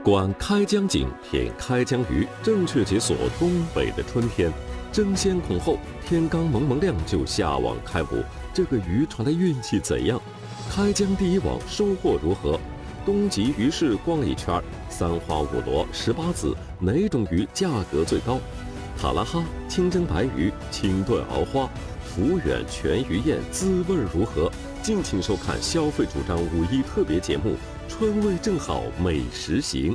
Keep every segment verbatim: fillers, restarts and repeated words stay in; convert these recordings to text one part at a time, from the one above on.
观开江景，品开江鱼，正确解锁东北的春天。争先恐后，天刚蒙蒙亮就下网开捕，这个渔船的运气怎样？开江第一网收获如何？东极鱼市逛了一圈，三花五螺十八子，哪种鱼价格最高？塔拉哈、清蒸白鱼、清炖鳌花、福远全鱼宴滋味如何？敬请收看消费主张五一特别节目《春味正好美食行》。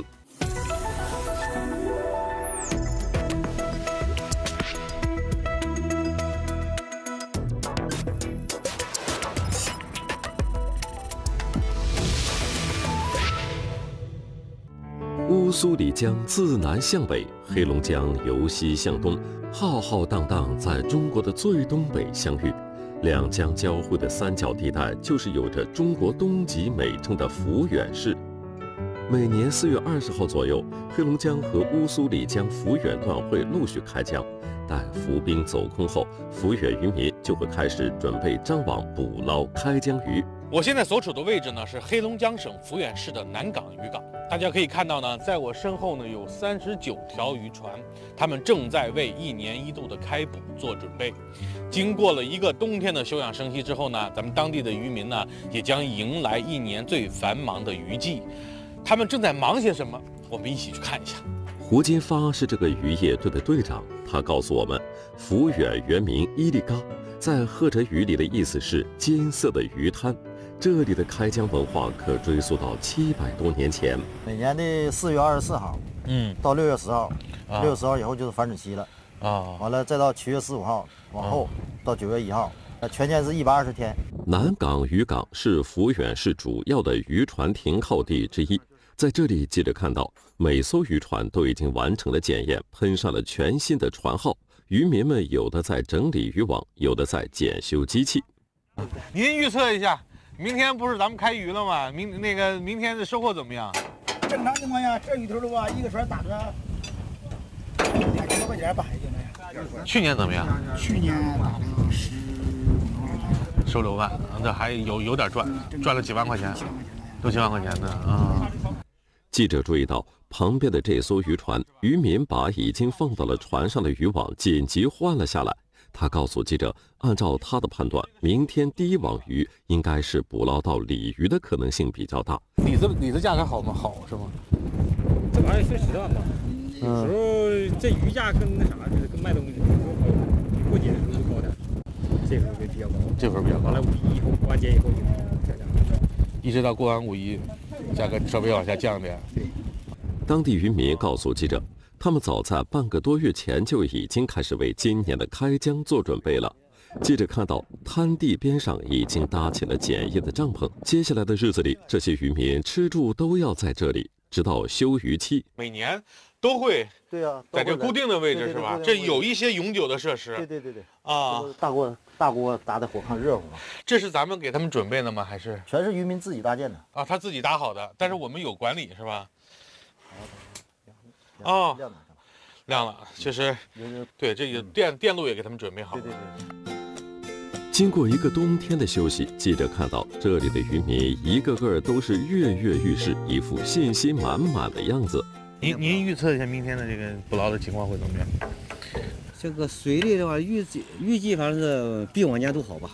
乌苏里江自南向北，黑龙江由西向东，浩浩荡荡在中国的最东北相遇。两江交汇的三角地带，就是有着中国东极美称的抚远市。每年四月二十号左右，黑龙江和乌苏里江抚远段会陆续开江。待浮冰走空后，抚远渔民就会开始准备张网捕捞开江鱼。 我现在所处的位置呢，是黑龙江省抚远市的南港渔港。大家可以看到呢，在我身后呢有三十九条渔船，他们正在为一年一度的开捕做准备。经过了一个冬天的休养生息之后呢，咱们当地的渔民呢也将迎来一年最繁忙的渔季。他们正在忙些什么？我们一起去看一下。 胡金发是这个渔业队的队长，他告诉我们，抚远原名伊利嘎，在赫哲语里的意思是金色的鱼滩。这里的开江文化可追溯到七百多年前。 每年的四月二十四号， 嗯， 到六月十号， 啊六月十号以后就是繁殖期了， 啊， 完了再到七月十五号往后到九月一号，呃，全年是一百二十天。 南港渔港是抚远市主要的渔船停靠地之一，在这里记者看到，每艘渔船都已经完成了检验，喷上了全新的船号。渔民们有的在整理渔网，有的在检修机器。 您预测一下，明天不是咱们开渔了吗？明那个明天的收获怎么样？ 正常情况下，这鱼头的话，一个船打个两千多块钱吧，应该。 去年怎么样？ 去年打了十收六万，这还有有点赚，赚了几万块钱，六七万块钱的啊。 记者注意到，旁边的这艘渔船，渔民把已经放到了船上的渔网紧急换了下来。他告诉记者，按照他的判断，明天第一网鱼应该是捕捞到鲤鱼的可能性比较大。 李子李子价格好吗？好是吗？ 这玩意儿说实话嘛，有时候这鱼价跟那啥似的，跟卖东西有时候高，比过节的时候高点，这会儿会比较高， 这会儿比较高。 完了五一以后过完节以后就这样， 一直到过完五一，价格稍微往下降点。 对。 当地渔民告诉记者，他们早在半个多月前就已经开始为今年的开江做准备了。记者看到滩地边上已经搭起了简易的帐篷，接下来的日子里，这些渔民吃住都要在这里，直到休渔期。 每年都会对呀、啊， 在这固定的位置是吧？这有一些永久的设施。 对对对对。 啊， 大锅大锅打的火炕热乎嘛。 这是咱们给他们准备的吗？还是全是渔民自己搭建的啊？他自己搭好的，但是我们有管理是吧？ 哦， 亮了，亮了，其实对这个电电路也给他们准备好。 对对对。 经过一个冬天的休息，记者看到这里的渔民一个个都是跃跃欲试，一副信心满满的样子。 您您预测一下明天的这个捕捞的情况会怎么样？ 这个水里的话，预计预计反正是比往年都好吧。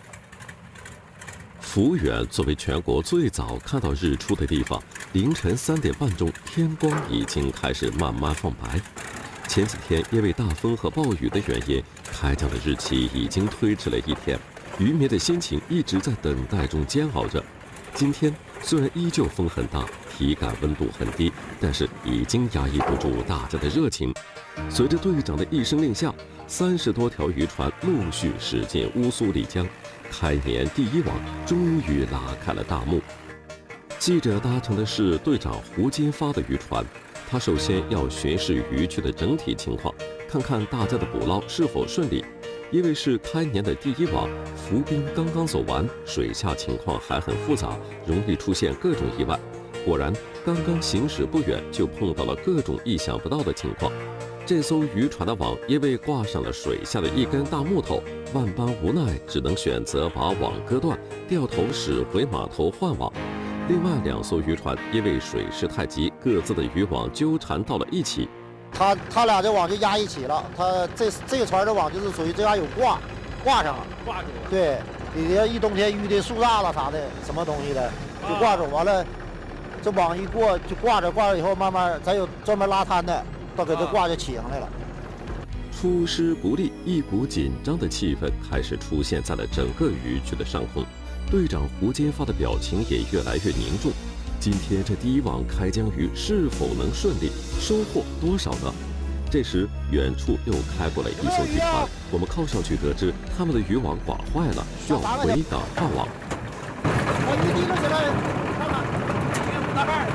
抚远作为全国最早看到日出的地方，凌晨三点半钟，天光已经开始慢慢放白。前几天因为大风和暴雨的原因，开江的日期已经推迟了一天，渔民的心情一直在等待中煎熬着。今天虽然依旧风很大，体感温度很低，但是已经压抑不住大家的热情。随着队长的一声令下，三十多条渔船陆续驶进乌苏里江，开年第一网终于拉开了大幕。记者搭乘的是队长胡金发的渔船，他首先要巡视渔区的整体情况，看看大家的捕捞是否顺利。因为是开年的第一网，浮冰刚刚走完，水下情况还很复杂，容易出现各种意外。果然，刚刚行驶不远，就碰到了各种意想不到的情况。这艘渔船的网因为挂上了水下的一根大木头，万般无奈，只能选择把网割断，掉头驶回码头换网。 另外两艘渔船因为水势太急，各自的渔网纠缠到了一起。 他他俩这网就压一起了，他这这个船的网就是属于这样有挂，挂上了， 挂住了。 对，里头一冬天遇的树杈子啥的，什么东西的就挂住，完了这网一过就挂着，挂着以后慢慢咱有专门拉滩的，到给这挂就起上来了。 出师不利，一股紧张的气氛开始出现在了整个渔区的上空。队长胡金发的表情也越来越凝重。今天这第一网开江鱼是否能顺利，收获多少呢？这时，远处又开过来一艘渔船，我们靠上去得知他们的渔网挂坏了，需要回港换网。 我鱼提溜起来，看看，鱼五大半，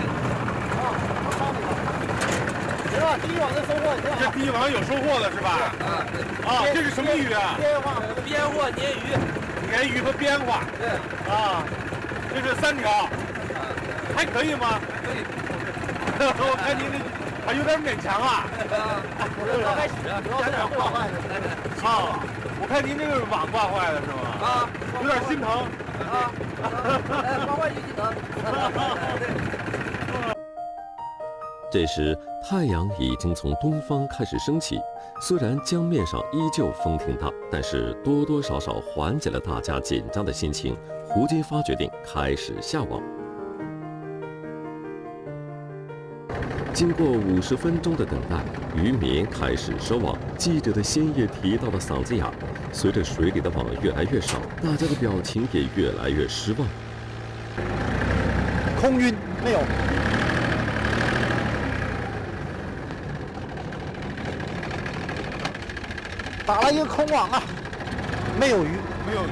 行吧，第一网的收获也挺好。 这第一网有收获了是吧？ 啊， 啊，这是什么鱼啊？ 边花， 边货鲶鱼， 鲶鱼和边花。 对， 啊，这是三条，还可以吗？ 可以。 我看您这还有点勉强啊。 刚开始主要是点挂坏的。 啊，我看您这个网挂坏了是吗？ 啊， 有点心疼。 啊，哎，挂坏就心疼。 这时，太阳已经从东方开始升起，虽然江面上依旧风挺大，但是多多少少缓解了大家紧张的心情。胡金发决定开始下网。经过五十分钟的等待，渔民开始收网，记者的心也提到了嗓子眼。随着水里的网越来越少，大家的表情也越来越失望。 空军没有。打了一个空网啊，没有鱼， 没有鱼。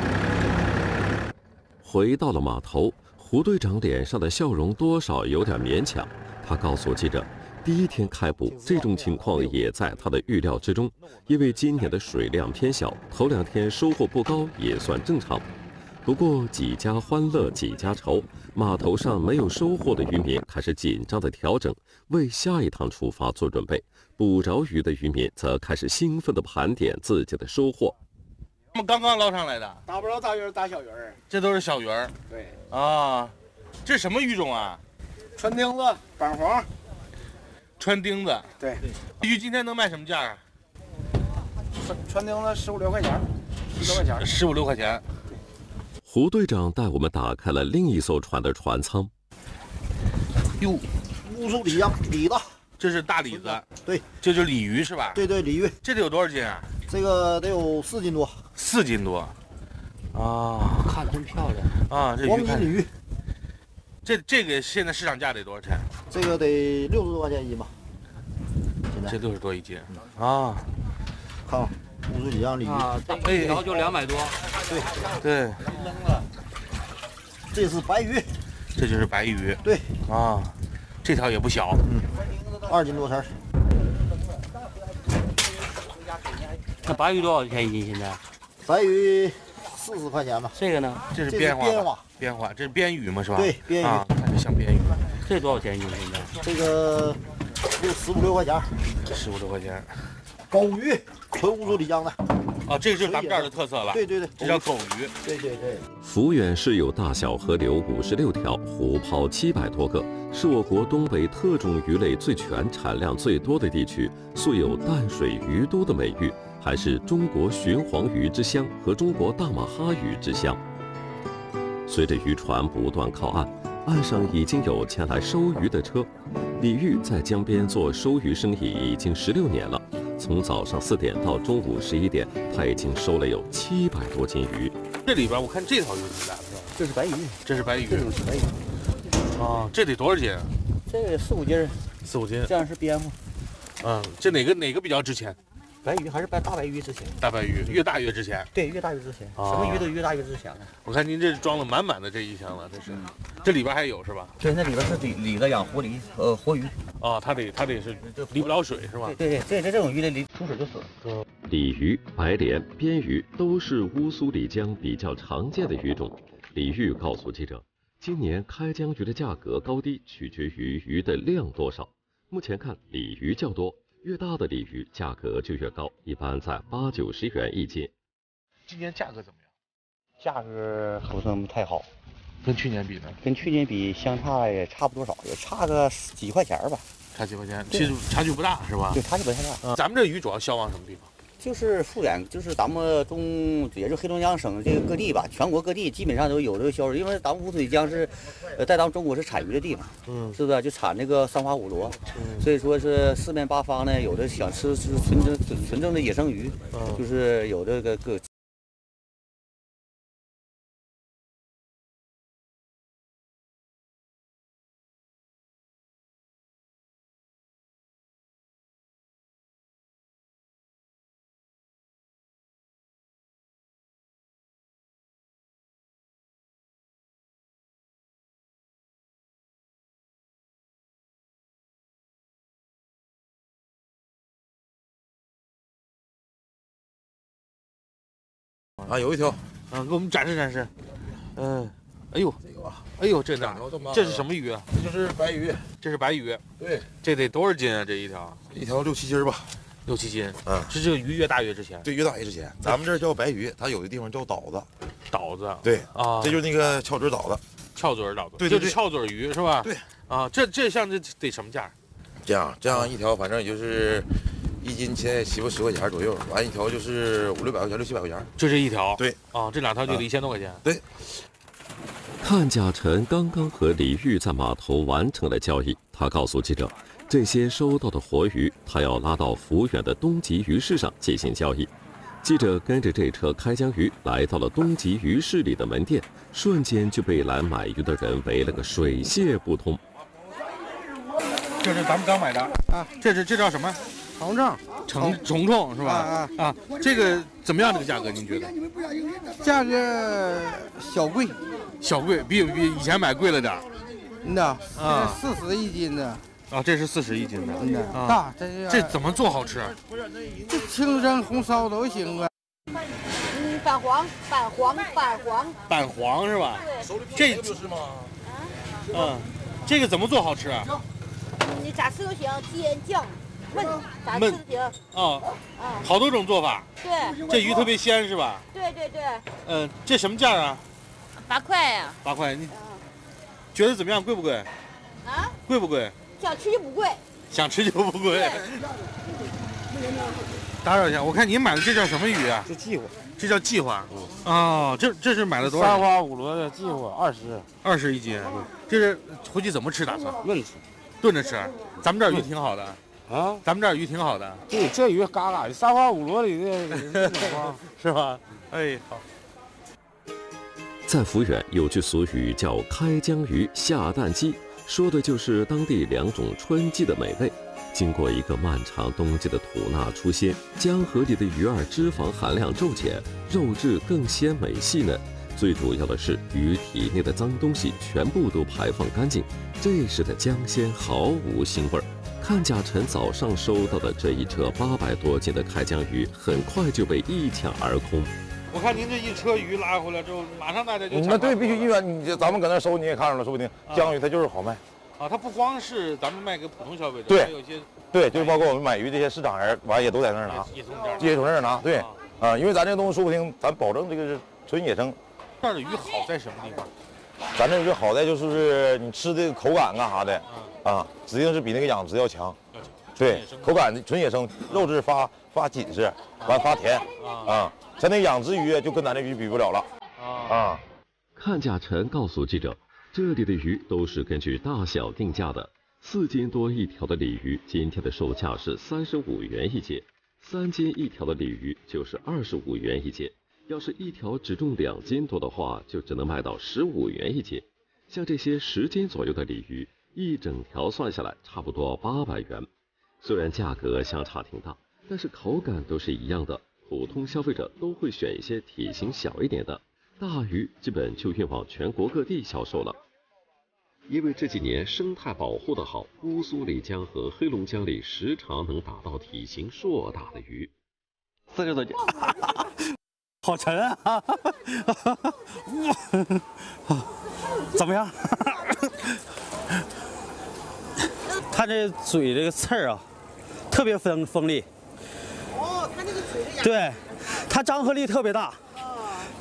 回到了码头，胡队长脸上的笑容多少有点勉强。他告诉记者，第一天开捕，这种情况也在他的预料之中，因为今年的水量偏小，头两天收获不高也算正常。不过几家欢乐几家愁，码头上没有收获的渔民开始紧张的调整，为下一趟出发做准备。捕着鱼的渔民则开始兴奋地盘点自己的收获。 他们刚刚捞上来的， 打不着大鱼儿，打小鱼儿。 这都是小鱼儿。 对。 啊，这什么鱼种啊？ 川钉子、板黄。 川钉子。 对。 鱼今天能卖什么价啊？ 川川钉子十五六块钱，十六块钱。 十五六块钱。 胡队长带我们打开了另一艘船的船舱。 哟，乌苏里江鲤子。 这是大鲤子， 对， 这就是鲤鱼是吧？ 对对，鲤鱼， 这得有多少斤啊？ 这个得有四斤多， 四斤多，啊， 看真漂亮啊！这鱼看黄金鲤鱼， 这这个现在市场价得多少钱？ 这个得六十多块钱一斤吧。 这六十多一斤啊！ 看看乌苏里江鲤鱼啊，一条就两百多。 对对， 这是白鱼， 这就是白鱼。 对啊，这条也不小。 嗯。二斤多钱。 那白鱼多少钱一斤？现在？ 白鱼四十块钱吧。 这个呢？ 这是边花。 边花。 边花，这是边鱼吗？是吧？ 对，边鱼。 啊，看着像边鱼。 这多少钱一斤？现在？ 这个就十五六块钱。 十五六块钱。 狗鱼，纯乌苏里江的。 哦，这就是咱们这儿的特色了。 对对对， 这叫狗鱼。 对对对。 抚远市有大小河流五十六条，湖泡七百多个，是我国东北特种鱼类最全、产量最多的地区，素有淡水鱼都的美誉，还是中国鲟黄鱼之乡和中国大马哈鱼之乡。随着渔船不断靠岸，岸上已经有前来收鱼的车。李玉在江边做收鱼生意已经十六年了。从早上四点到中午十一点，他已经收了有七百多斤鱼。 这里边我看这条鱼挺大的， 这是白鱼， 这是白鱼， 这种是白鱼。 啊，这得多少斤？ 这个四五斤， 四五斤。 这样是边花。 嗯，这哪个哪个比较值钱？ 白鱼还是白大白鱼值钱？ 大白鱼越大越值钱。 对，越大越值钱， 啊、 什么鱼都越大越值钱了。 我看您这装了满满的这一箱了，这是，嗯、这里边还有是吧？ 对，那里边是鲤鲤子养活鲤，呃，活鱼。 哦，它得它得是离不了水是吧？ 对对对，这这种鱼呢，离出水就死了。 嗯， 鲤鱼、白鲢、边鱼都是乌苏里江比较常见的鱼种。李玉告诉记者，今年开江鱼的价格高低取决于鱼的量多少。目前看鲤鱼较多。越大的鲤鱼价格就越高，一般在八九十元一斤。 今年价格怎么样？ 价格不算太好， 跟去年比呢？ 跟去年比相差也差不多少，也差个几块钱吧。 差几块钱，其实差距不大是吧？ 对，差距不太大。 嗯，咱们这鱼主要销往什么地方？ 就是富源，就是咱们中，也就黑龙江省这个各地吧，全国各地基本上都有这个销售，因为咱们乌水江是，呃，在咱们中国是产鱼的地方，嗯，是不是？就产那个三花五螺，嗯，所以说是四面八方呢，有的想吃吃纯正纯正的野生鱼，嗯，就是有这个各。 啊，有一条， 嗯，给我们展示展示。嗯，哎呦，哎呦，这哪？这是什么鱼啊？ 这就是白鱼， 这是白鱼。 对， 这得多少斤啊？这一条？ 一条六七斤吧。 六七斤。 嗯， 是这个鱼越大越值钱。 对，越大越值钱。咱们这儿叫白鱼，它有的地方叫倒子。 倒子。 对啊， 这就是那个翘嘴倒子。 翘嘴倒子。 对对对， 就是翘嘴鱼是吧？ 对。 啊，这这像这得什么价？ 这样这样一条，反正也就是。一斤现在七八十块钱左右，完一条就是五六百块钱，六七百块钱。 就这一条？ 对。 啊，这两条就得一千多块钱。 对。 阚甲辰刚刚和李玉在码头完成了交易，他告诉记者，这些收到的活鱼，他要拉到抚远的东极鱼市上进行交易。记者跟着这车开江鱼来到了东极鱼市里的门店，瞬间就被来买鱼的人围了个水泄不通。 这是咱们刚买的啊，这是这叫什么？ 虫虫， 虫虫虫是吧？啊啊，这个怎么样？这个价格您觉得？ 价格小贵， 小贵，比比以前买贵了点。 嗯呐，啊，四十一斤的。 啊，这是四十一斤的。 嗯的，大，这是。 这怎么做好吃？ 这清蒸、红烧都行啊。 嗯，板黄，板黄，板黄。 板黄是吧？ 对。 这就是吗？嗯，这个怎么做好吃啊？ 你咋吃都行，煎酱。焖咋吃都行啊啊，好多种做法。 对， 这鱼特别鲜是吧？ 对对对。 嗯，这什么价啊？ 八块呀。 八块，你觉得怎么样？贵不贵？ 啊？ 贵不贵？ 想吃就不贵。 想吃就不贵。打扰一下，我看您买的这叫什么鱼啊？ 这计划， 这叫计划。哦，这这是买了多少？ 三花五螺的计划，二十， 二十一斤。这是回去怎么吃打算？ 焖吃， 炖着吃。咱们这儿鱼挺好的。啊，咱们这儿鱼挺好的。 对，这鱼嘎嘎的，三花五螺里的是吧？哎，好。 在抚远有句俗语叫“开江鱼下蛋鸡”，说的就是当地两种春季的美味。经过一个漫长冬季的吐纳出鲜，江河里的鱼儿脂肪含量骤减，肉质更鲜美细嫩。最主要的是，鱼体内的脏东西全部都排放干净，这时的江鲜毫无腥味儿。阚甲辰早上收到的这一车八百多斤的开江鱼，很快就被一抢而空。 我看您这一车鱼拉回来之后，马上大家就抢。 那对，必须一元。你咱们搁那收，你也看着了，说不定江鱼它就是好卖。 啊，它不光是咱们卖给普通消费者， 对， 还有一些对，就是包括我们买鱼这些市场人，完也都在那儿拿， 也从这儿， 也从这儿拿。对，啊，因为咱这个东西说不定，咱保证这个是纯野生。 这儿的鱼好在什么地方？ 咱这鱼好在就是你吃的口感干啥的，啊，指定是比那个养殖要强。对，口感纯野生，肉质发发紧实，完发甜啊。像那养殖鱼就跟咱这鱼比不了了啊。 阚甲辰告诉记者，这里的鱼都是根据大小定价的。四斤多一条的鲤鱼，今天的售价是三十五元一节；三斤一条的鲤鱼就是二十五元一节。要是一条只重两斤多的话，就只能卖到十五元一节。像这些十斤左右的鲤鱼，一整条算下来差不多八百元。虽然价格相差挺大，但是口感都是一样的。普通消费者都会选一些体型小一点的，大鱼基本就运往全国各地销售了。因为这几年生态保护的好，乌苏里江和黑龙江里时常能打到体型硕大的鱼。 四十多斤， 好沉啊！怎么样？它这嘴这个刺儿啊，特别锋锋利。 哦，它那个嘴的牙。 对，它张合力特别大。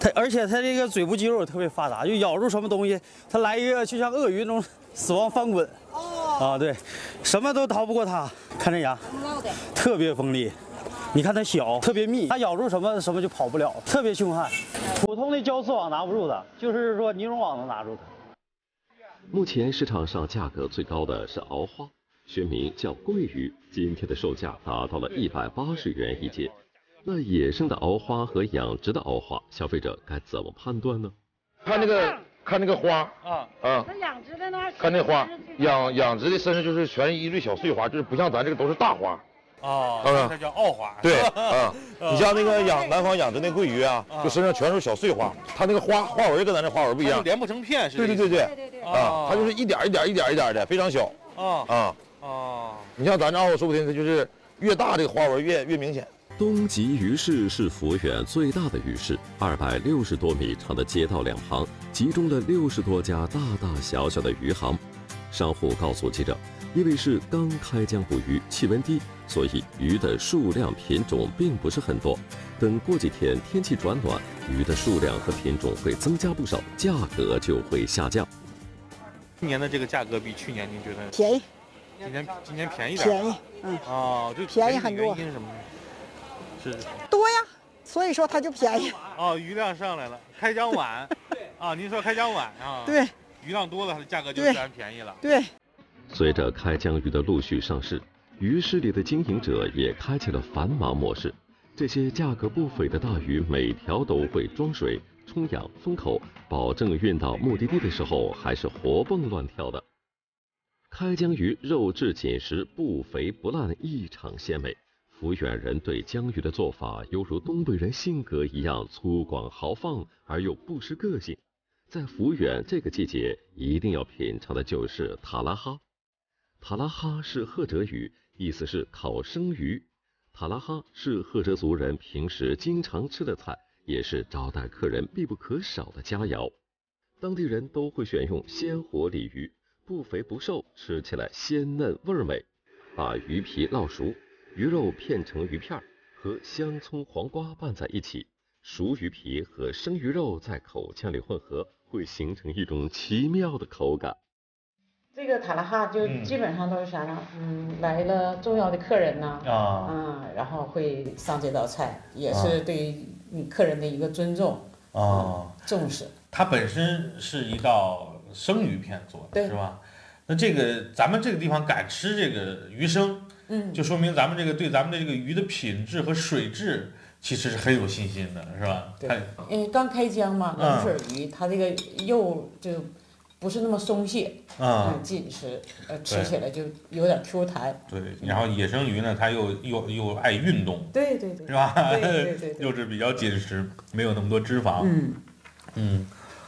它而且它这个嘴部肌肉特别发达，就咬住什么东西，它来一个就像鳄鱼那种死亡翻滚。哦。啊，对，什么都逃不过它。看这牙，特别锋利。你看它小，特别密，它咬住什么什么就跑不了，特别凶悍。普通的胶丝网拿不住它，就是说尼龙网能拿住它。 目前市场上价格最高的是鳌花，学名叫桂鱼，今天的售价达到了一百八十元一斤。那野生的鳌花和养殖的鳌花，消费者该怎么判断呢？ 看那个看那个花啊啊， 那养殖的呢？ 看那花，养养殖的身上就是全一堆小碎花，就是不像咱这个都是大花。 哦， 嗯， 这叫澳花。 对啊，你像那个养南方养殖那桂鱼啊，就身上全是小碎花，它那个花花纹跟咱这花纹不一样， 连不成片是。 对对对对对对啊，它就是一点一点一点一点的，非常小。啊啊啊！你像咱这澳说不定它就是越大这个花纹越越明显。 东极鱼市是抚远最大的鱼市，二百六十多米长的街道两旁集中了六十多家大大小小的鱼行。商户告诉记者，因为是刚开江捕鱼，气温低，所以鱼的数量品种并不是很多。等过几天天气转暖，鱼的数量和品种会增加不少，价格就会下降。 今年的这个价格比去年您觉得便宜？ 今年今年便宜点？ 便宜，嗯。 哦，这便宜很多。 原因是什么？是多呀，所以说它就便宜。 哦，鱼量上来了，开江晚。啊，您说开江晚啊？ 对。 鱼量多了，它的价格就自然便宜了。 对。 随着开江鱼的陆续上市，鱼市里的经营者也开启了繁忙模式。这些价格不菲的大鱼，每条都会装水、充氧、封口，保证运到目的地的时候还是活蹦乱跳的。开江鱼肉质紧实，不肥不烂，异常鲜美。抚远人对江鱼的做法，犹如东北人性格一样粗犷豪放，而又不失个性。在抚远这个季节，一定要品尝的就是塔拉哈。塔拉哈是赫哲语，意思是烤生鱼。塔拉哈是赫哲族人平时经常吃的菜，也是招待客人必不可少的佳肴。当地人都会选用鲜活鲤鱼，不肥不瘦，吃起来鲜嫩味美。把鱼皮烙熟，鱼肉片成鱼片，和香葱、黄瓜拌在一起，熟鱼皮和生鱼肉在口腔里混合，会形成一种奇妙的口感。 这个塔拉哈就基本上都是啥呢？嗯，来了重要的客人呢，啊，嗯，然后会上这道菜，也是对你客人的一个尊重啊、嗯，重视。 它本身是一道生鱼片做的，是吧？那这个咱们这个地方敢吃这个鱼生，嗯，就说明咱们这个对咱们的这个鱼的品质和水质其实是很有信心的，是吧？ 对，因为刚开江嘛，冷水鱼，它这个肉就不是那么松懈，啊、嗯，紧实，呃，吃起来就有点 Q 弹。 对，然后野生鱼呢，它又又又爱运动， 对对对， 是吧？ 对对对对， 肉质比较紧实，没有那么多脂肪， 嗯嗯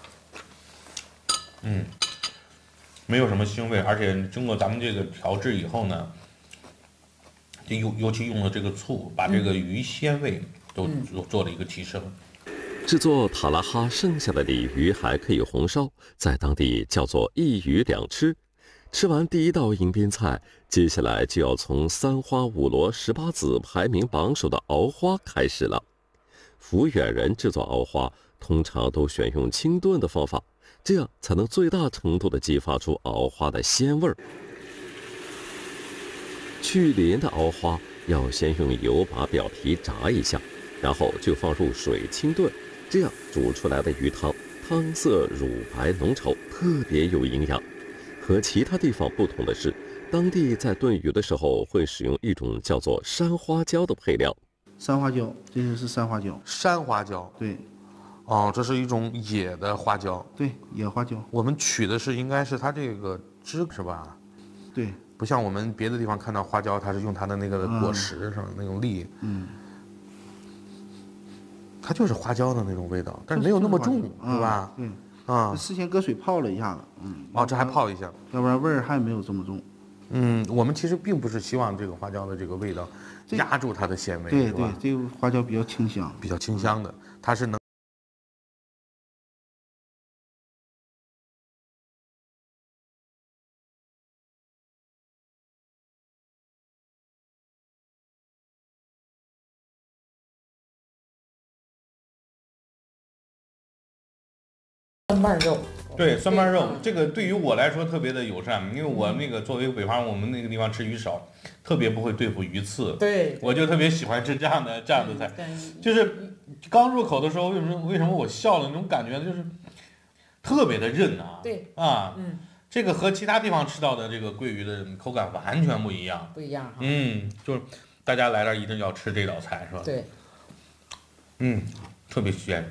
嗯，没有什么腥味，而且经过咱们这个调制以后呢，就尤尤其用了这个醋，把这个鱼鲜味都做做了一个提升。 制作塔拉哈剩下的鲤鱼还可以红烧，在当地叫做一鱼两吃。吃完第一道迎宾菜，接下来就要从三花五罗十八子排名榜首的鳌花开始了。抚远人制作鳌花通常都选用清炖的方法，这样才能最大程度地激发出鳌花的鲜味儿。去鳞的鳌花要先用油把表皮炸一下，然后就放入水清炖。这样煮出来的鱼汤，汤色乳白浓稠，特别有营养。和其他地方不同的是，当地在炖鱼的时候会使用一种叫做山花椒的配料。 山花椒，这就是山花椒。 山花椒， 对。 哦，这是一种野的花椒。 对，野花椒。 我们取的是应该是它这个枝，是吧？ 对。 不像我们别的地方看到花椒，它是用它的那个果实上、嗯、那种粒。嗯。它就是花椒的那种味道，但是没有那么重，是吧？ 对， 啊， 事先搁水泡了一下子，嗯， 哦，这还泡一下， 要不然味儿还没有这么重。 嗯，我们其实并不是希望这个花椒的这个味道压住它的鲜味， 对对，这个花椒比较清香， 比较清香的，它是能。 蒜瓣肉。 对，蒜瓣肉这个对于我来说特别的友善，因为我那个作为北方，我们那个地方吃鱼少，特别不会对付鱼刺。 对， 我就特别喜欢吃这样的这样的菜，就是刚入口的时候，为什么为什么我笑了？那种感觉就是特别的韧啊。 对啊， 嗯， 这个和其他地方吃到的这个桂鱼的口感完全不一样。 不一样哈。 嗯，就是大家来这儿一定要吃这道菜，是吧？ 对。 嗯，特别鲜。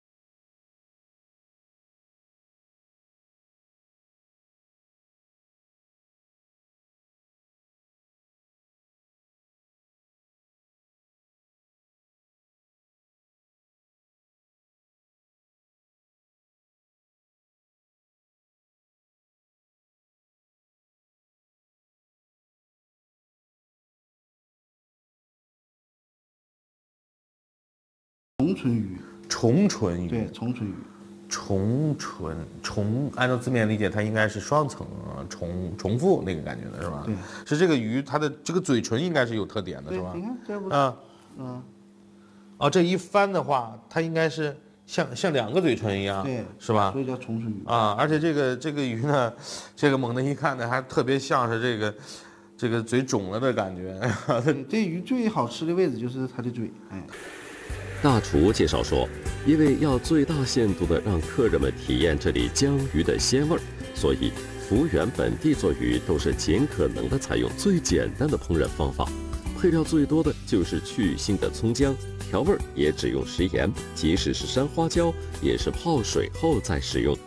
重唇鱼， 重唇鱼， 对，重唇鱼， 重唇重，按照字面理解，它应该是双层重重复那个感觉的是吧？ 对， 是这个鱼，它的这个嘴唇应该是有特点的，是吧？ 你看这不， 啊， 嗯， 哦，这一翻的话，它应该是像像两个嘴唇一样， 对， 是吧？ 所以叫重唇鱼啊，而且这个这个鱼呢，这个猛的一看呢，还特别像是这个这个嘴肿了的感觉。 这鱼最好吃的位置就是它的嘴，哎。 大厨介绍说，因为要最大限度地让客人们体验这里江鱼的鲜味儿，所以福源本地做鱼都是尽可能的采用最简单的烹饪方法，配料最多的就是去腥的葱姜，调味儿也只用食盐，即使是山花椒也是泡水后再使用。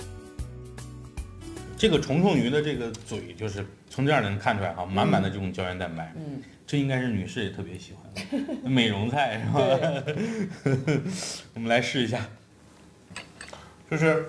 这个重重鱼的这个嘴，就是从这样能看出来哈，满满的这种胶原蛋白。 嗯， 这应该是女士也特别喜欢的美容菜，是吧？我们来试一下，就是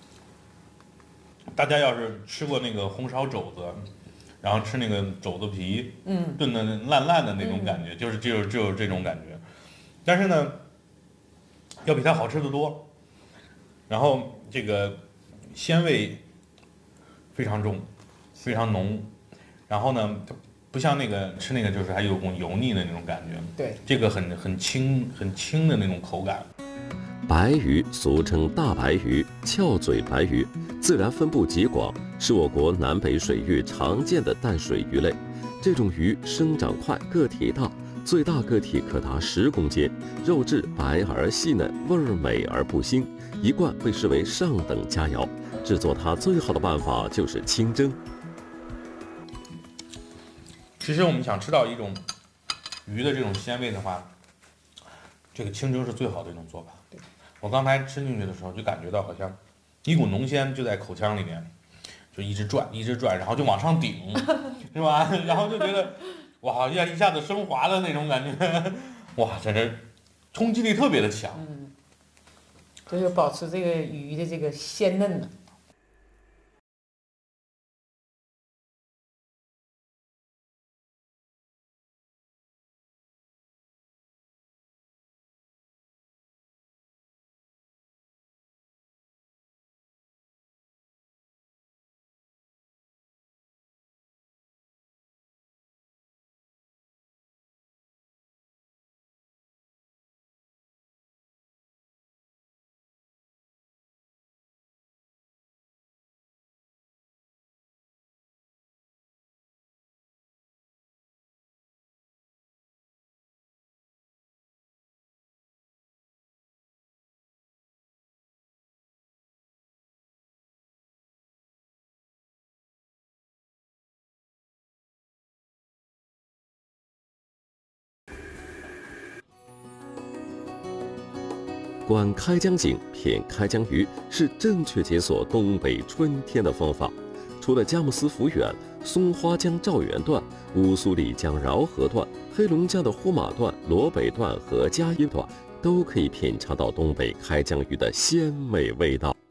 大家要是吃过那个红烧肘子，然后吃那个肘子皮， 嗯， 炖的烂烂的那种感觉，嗯、就是就是就是这种感觉。但是呢，要比它好吃得多。然后这个鲜味非常重，非常浓。然后呢，它不像那个吃那个就是还有股油腻的那种感觉。 对， 这个很很轻很轻的那种口感。 白鱼俗称大白鱼、翘嘴白鱼，自然分布极广，是我国南北水域常见的淡水鱼类。这种鱼生长快，个体大，最大个体可达十公斤，肉质白而细嫩，味儿美而不腥，一贯被视为上等佳肴。制作它最好的办法就是清蒸。 其实我们想吃到一种鱼的这种鲜味的话，这个清蒸是最好的一种做法。我刚才吃进去的时候就感觉到好像一股浓鲜就在口腔里面，就一直转一直转，然后就往上顶，是吧？然后就觉得哇，一下一下子升华的那种感觉，哇，真是冲击力特别的强。 嗯，就是保持这个鱼的这个鲜嫩呢。 观开江景，品开江鱼，是正确解锁东北春天的方法。除了佳木斯福源、松花江赵源段、乌苏里江饶河段、黑龙江的呼玛段、罗北段和嘉椰段，都可以品尝到东北开江鱼的鲜美味道。